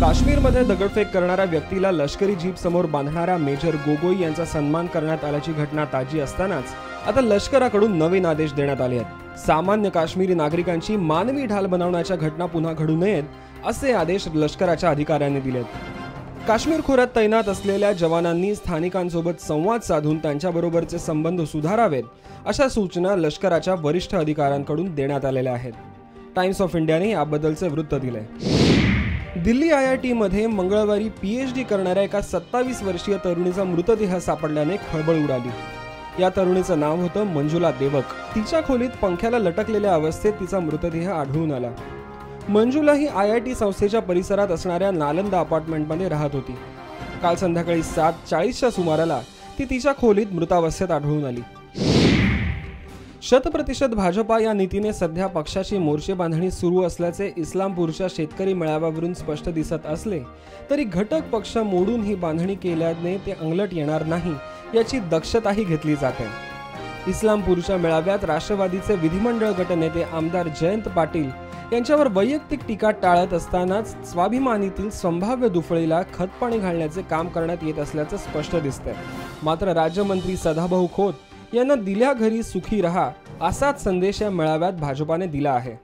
काश्मीरमध्ये दगडफेक करणाऱ्या व्यक्तीला लष्करी जीप समोर बांधणाऱ्या मेजर गोगोई यांचा सन्मान करण्यात आल्याची घटना ताजी असतानाच आता लष्कराकडून नवीन आदेश देण्यात आले आहेत। सामान्य काश्मीरी नागरिकांची मानवी ढाल बनवण्याच्या घटना पुन्हा घडू नयेत असे आदेश लष्कराच्या अधिकाऱ्यांनी दिलेत। काश्मीर खोऱ्यात तैनात असलेल्या जवानांनी स्थानिकांसोबत संवाद साधून त्यांच्याबरोबरचे संबंध सुधारावेत अशा सूचना लष्कराच्या वरिष्ठ अधिकाऱ्यांकडून देण्यात आलेल्या आहेत। टाइम्स ऑफ इंडियाने याबद्दलचे वृत्त दिले। दिल्ली IIT मध्ये मंगळवारी PhD करणाऱ्या एका 27 वर्षीय तरुणीचा मृतदेह सापडल्याने खळबळ उडाली। या तरुणीचं नाव होतं मंजुला देवक। तिच्या खोलीत पंख्याला लटकलेल्या अवस्थेत तिचा मृतदेह आढळून आला। मंजुला ही IIT संस्थेच्या परिसरात असणाऱ्या नालंदा अपार्टमेंटमध्ये राहत होती। काल संध्याकाळी 7:40च्या सुमाराला ती तिच्या खोलीत मृतावस्थेत आढळून आली। 100% भाजपा या नीतीने सध्या पक्षाची मोर्चे बांधणी सुरू असल्याचे इस्लामपूरच्या शेतकरी मेळाव्यावरून स्पष्ट दिसत असले तरी घटक पक्ष मोडून ही बांधणी केल्याने ते अंगलट येणार नाही याची दक्षताही घेतली जाते। इस्लामपूरच्या मेळाव्यात राष्ट्रवादीचे विधिमंडळ गटनेते आमदार जयंत पाटील यांच्यावर वैयक्तिक टीका टाळत असतानाच स्वाभिमानीतील संभाव्य दुफळीला खतपाणी घालण्याचे काम करण्यात येत असल्याचे स्पष्ट दिसते। मात्र राज्यमंत्री सदाभाऊ खोत यांना दिल्या घरी सुखी रहा असाच संदेश या मेळाव्यात भाजपाने दिला आहे।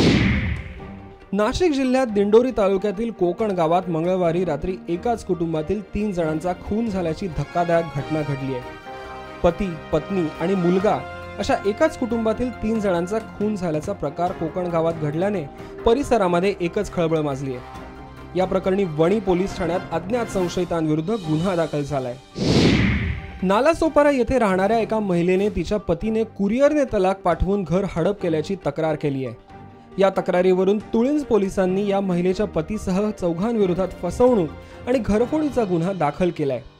नाशिक जिल्ह्यात दिंडोरी तालुक्यातील कोकण गावात मंगळवारी रात्री एकाच कुटुंबातील 3 जणांचा खून झाल्याची धक्कादायक घटना घडली आहे। पती, पत्नी आणि मुलगा अशा एकाच कुटुंबातील 3 जणांचा खून झाल्याचा प्रकार कोकण गावात घडल्याने परिसरामध्ये एकच खळबळ माजली आहे। या प्रकरणी वणी पोलीस ठाण्यात अज्ञात संशयितांविरुद्ध गुन्हा दाखल झालाय। नालासोपारा येथे राहणाऱ्या एका महिलेने तिच्या पतीने कुरिअरने तलाक पाठवून घर हडप केल्याची तक्रार केली आहे। या तक्रारीवरून तुळिंज पोलिसांनी या महिलेच्या पतीसह 4 विरोधात फसवणूक आणि घरफोडीचा गुन्हा दाखल केलाय।